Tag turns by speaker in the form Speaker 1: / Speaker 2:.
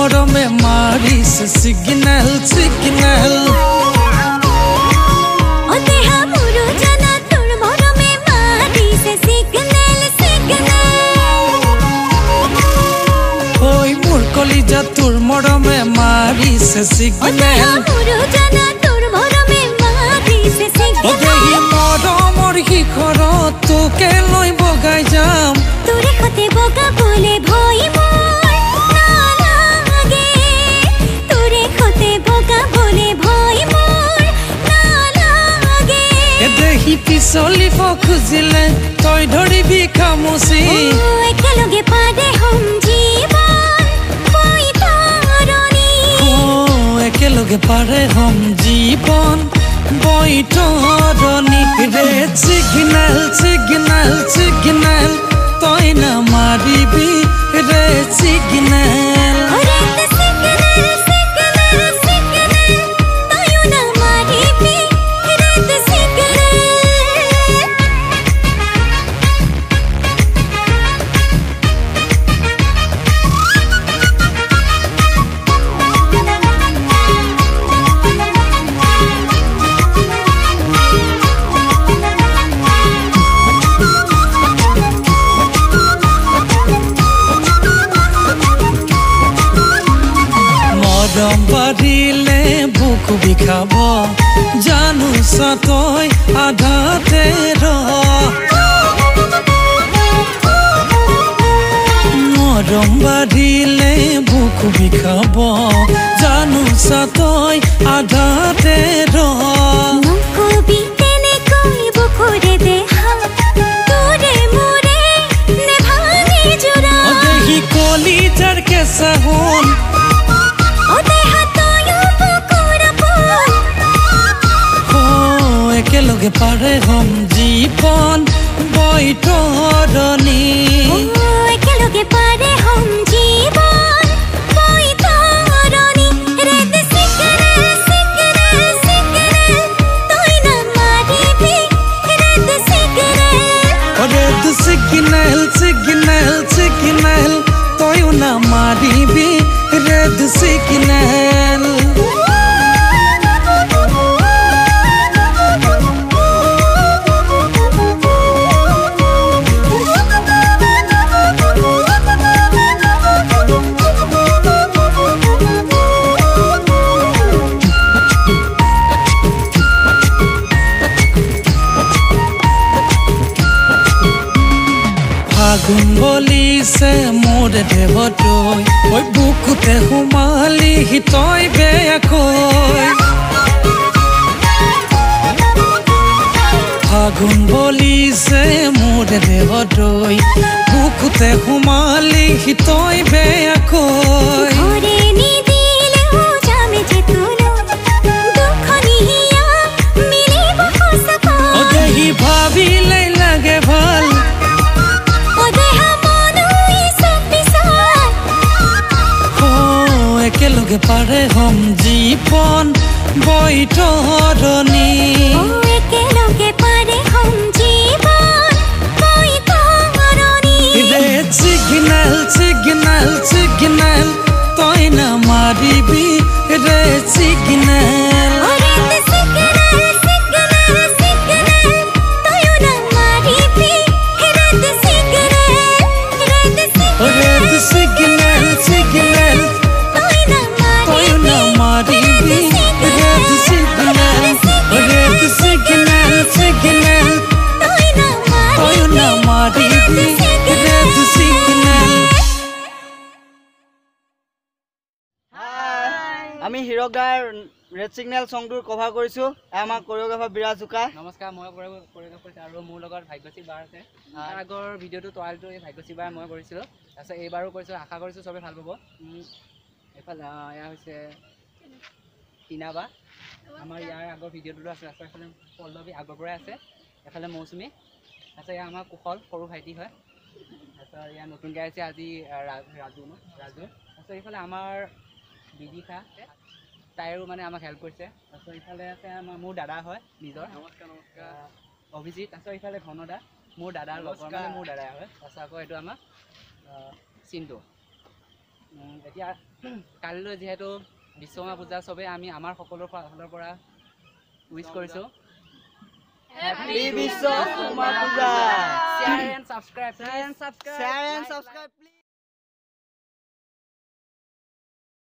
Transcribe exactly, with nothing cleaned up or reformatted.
Speaker 1: মৰমে মাৰিছে signal signal
Speaker 2: অদেহা মোৰো জানা তোৰ মৰমে মাৰিছে সিগনেল সিগনেল
Speaker 1: ঐ মোৰ কলিজা তোৰ মৰমে মাৰিছে সিগনেল
Speaker 2: মোৰো জানা তোৰ মৰমে মাৰিছে সিগনেল
Speaker 1: অদেহি মৰমৰ শিখৰত তোকে লৈ বগাই যাম
Speaker 2: তোৰে সতে বগাবলে ভয় মোৰ নালাগে তোৰে সতে বগাবলে ভয় মোৰ নালাগে
Speaker 1: এদেহি পিছলিব খুজিলে তই ধৰিবি খামুচি
Speaker 2: একেলগে পাৰে হম জীৱন বৈতৰণি
Speaker 1: একেলগে পাৰে হম জীৱন বৈতৰণি ৰেড সিগনেল সিগনেল সিগনেল তই না মাৰিবি red signal
Speaker 2: red signal signal signal তয়ো না মাৰিবি ৰেড সিগনেল
Speaker 1: মৰম বাঢ়িলে বুকু বিষাব জানো তই আধাতে ৰহ মৰম বাঢ়িলে বুকু বিষাব জানো তই আধাতে ৰহ
Speaker 2: নকবি তেনেকৈ বুকুৰে দেহা তোৰে মোৰে নেভাঙে জোৰা
Speaker 1: অদেহি কলিজাৰ কেঁচা সোণ
Speaker 2: অদেহা তয়ো বুকুৰ আপোন
Speaker 1: একেলগে পাৰে হম জীৱন বৈতৰণি
Speaker 2: একেলগে পাৰে হম জীৱন বৈতৰণি ৰেড সিগনেল সিগনেল সিগনেল তই না মাৰিবি red signal
Speaker 1: red signal signal signal তয়ো না মাৰিবি ৰেড সিগনেল ফাগুন বলিছে মোৰ দেহতৈ ঐ বুকুতে সোমালি তই বেয়াকৈ ফাগুন বলিছে মোৰ দেহতৈ বুকুতে সোমালি তই বেয়াকৈ
Speaker 2: ঘৰে নিদিলেও যামে যে তোলো দুখনিয়া মিলিব সঁচাকৈ
Speaker 1: অদেহি ভাবিলে লাগে ভাল
Speaker 2: অদেহা মনো ইচক পিছত
Speaker 1: একেলগে পাৰে হম জীৱন বৈতৰণি
Speaker 2: একেলগে পাৰে হম জীৱন বৈতৰণি
Speaker 1: ৰেড সিগনেল সিগনেল সিগনেল তই না মাৰিবি red signal
Speaker 2: red signal signal signal তয়ো না মাৰিবি red signal red
Speaker 1: red signal signal
Speaker 2: তই না
Speaker 1: তই না মাৰিবি red signal red signal signal
Speaker 2: তই না
Speaker 1: তই না মাৰিবি ৰেড সিগনেল
Speaker 3: আমি হিৰক দাৰ ৰেড সিগনেল সংটোৰ কভাৰ কৰিছোঁ আমাৰ কোৰিঅ'গ্ৰাফাৰ বিৰাজ জোকা
Speaker 4: নমস্কাৰ মই কোৰিঅ'গ্ৰাফ কৰিছোঁ আৰু মোৰ লগত ভাগ্যশ্ৰী বাৰ আছে তাৰ আগৰ ভিডিঅ'টো ট্ৰায়েলটো এই ভাগ্যশ্ৰী বাৰ মই কৰিছিলোঁ তাৰপিছত এইবাৰো কৰিছোঁ আশা কৰিছোঁ চবেই ভাল পাব এইফালে এয়া হৈছে টিনা বা আমাৰ ইয়াৰ আগৰ ভিডিঅ'টোতো আছে তাৰপিছত এইফালে পল্লৱী আগৰ পৰাই আছে এফালে মৌচুমী তাৰপিছত এয়া আমাৰ কুশল সৰু ভাইটি হয় তাৰপিছত ইয়াৰ নতুনকৈ আহিছে আজি ৰাজু ন ৰাজু তাৰপিছত এইফালে আমাৰ বিদিশা তাইৰো মানে আমাক হেল্প কৰিছে তাৰপিছত ইফালে আছে আমাৰ মোৰ দাদা হয় নিজৰ নমস্কাৰ নমস্কাৰ অভিজিৎ তাৰপিছত ইফালে ঘনদা মোৰ দাদাৰ লগৰ মানে মোৰ দাদাই হয় তাৰপিছত আকৌ এইটো আমাৰ চিন্তু উম, এতিয়া কালিলৈ যিহেতু বিশ্বকৰ্মা পূজা চবেই আমি আমাৰ সকলোৰ ফালৰ পৰা উইচ কৰিছোঁ
Speaker 3: happy Vishwakarma Puja
Speaker 4: share and subscribe
Speaker 3: share and subscribe please